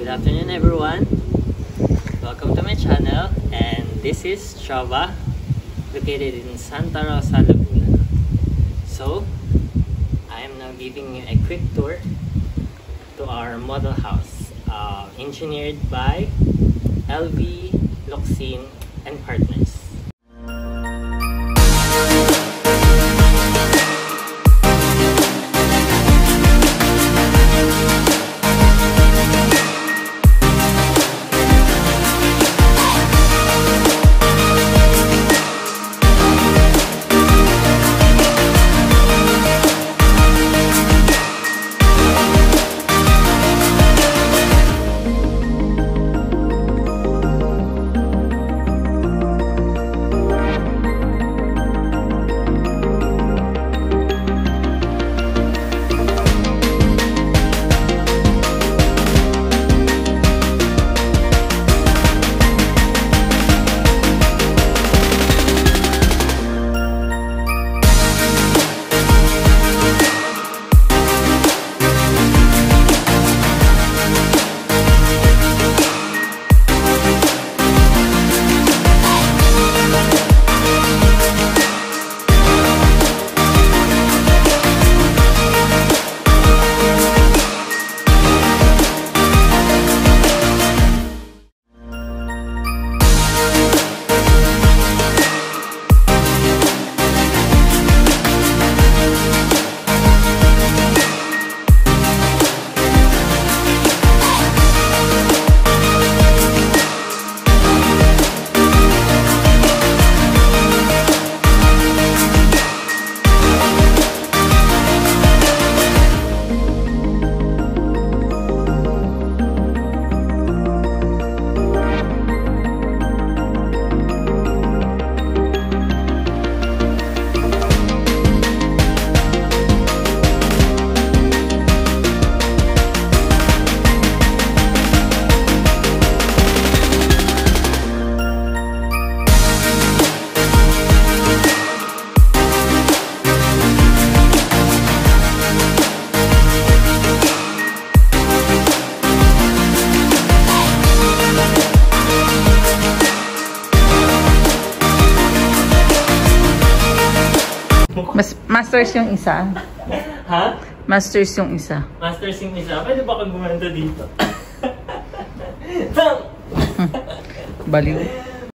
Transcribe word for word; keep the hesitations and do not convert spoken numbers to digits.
Good afternoon everyone. Welcome to my channel, and this is Trava, located in Santa Rosa Laguna. So, I am now giving you a quick tour to our model house, uh, engineered by L V Loxin and Partners. Mas masters yung isa. Ha? Masters yung isa. Masters yung isa. Pwede ba kang gumanda dito? Baliw.